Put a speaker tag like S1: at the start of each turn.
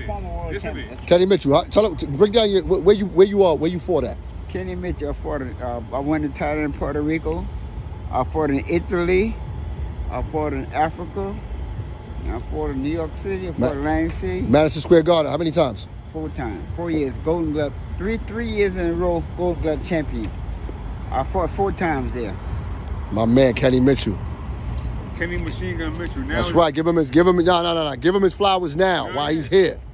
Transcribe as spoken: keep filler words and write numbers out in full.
S1: former world
S2: Listen
S1: champion.
S2: to me.
S3: Kenny Mitchell, huh? Tell him, bring down your where you where you are, where you fought at.
S1: Kenny Mitchell, I fought. Uh, I won the title in Puerto Rico. I fought in Italy. I fought in Africa. I fought in New York City. I fought
S3: Ma
S1: in Atlantic City.
S3: Madison Square Garden. How many times?
S1: Four times. Four years. Golden Glove. Three three years in a row. Gold Glove champion. I fought four times there.
S3: My man, Kenny Mitchell.
S2: Kenny Machine Gun Mitchell. Now
S3: That's right. Give him his give him no no no no. Give him his flowers now
S2: Yeah.
S3: while he's here.